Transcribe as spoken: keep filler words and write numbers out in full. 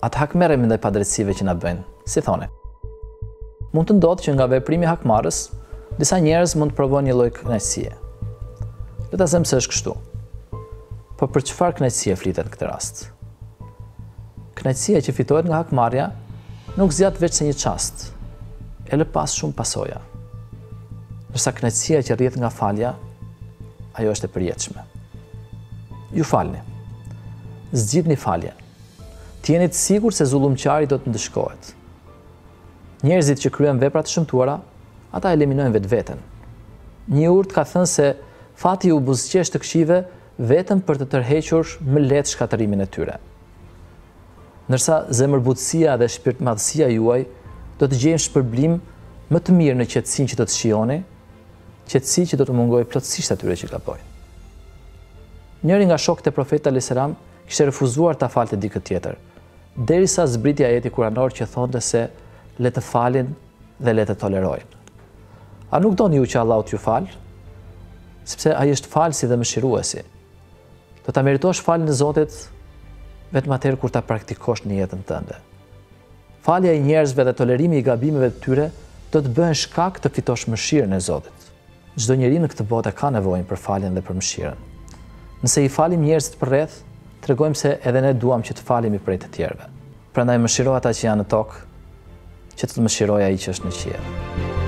atë hakmerremi ndaj padrejtësive që na bëjnë. Si thoni? Mund të ndodhë që nga veprimi hakmarrës, disa njerëz mund të provojnë një lloj kënaqësie. Le ta them se është kështu. Po për çfarë kënaqësie flitet në këtë rast? Kënaqësia që fitohet nga hakmarrja nuk zgjat veç se një çast, e lë pas shumë pasoja. Ndërsa kënaqësia që rrjedh nga falja, ajo është e përjetshme. Ju falni. Zgjidhni faljen. Të jeni të sigurt se zullumçari do të ndëshkohet. Njerëzit që kryen vepra të shëmtuara, ata eliminojnë vetveten. Një urt ka thënë se fati u buzëqesh të këqive vetëm për të tërhequr më lehtë shkatërimin e tyre. Ndërsa zemërbutësia dhe shpirtmadhësia juaj do të gjejnë shpërblim më të mirë në qetësinë që do të shijoni, qetësi që do të mungojë plotësisht atyre që gabojnë. Njëri nga shokët e Profetit alayhis salam kishte refuzuar ta falte dikë tjetër, derisa zbriti ajeti kuranor që thonte se le të falin dhe le të tolerojnë. A nuk doni ju që Allahu t'ju fal? Sepse ai është falësi dhe mëshiruesi. Do ta meritosh falën e Zotit vetëm atëherë kur ta praktikosh në jetën tënde. Falja e njerëzve dhe tolerimi i gabimeve të tyre do të bëhen shkak të fitosh mëshirën e Zotit. Çdo njeri në këtë botë ka nevojën për faljen dhe për mëshirën. Nëse i falim njerëzit përreth, tregojmë se edhe ne duam që të falemi prej të tjerëve. Prandaj mëshiro ata që janë në tokë, që të të mëshirojë ai që është në qiell.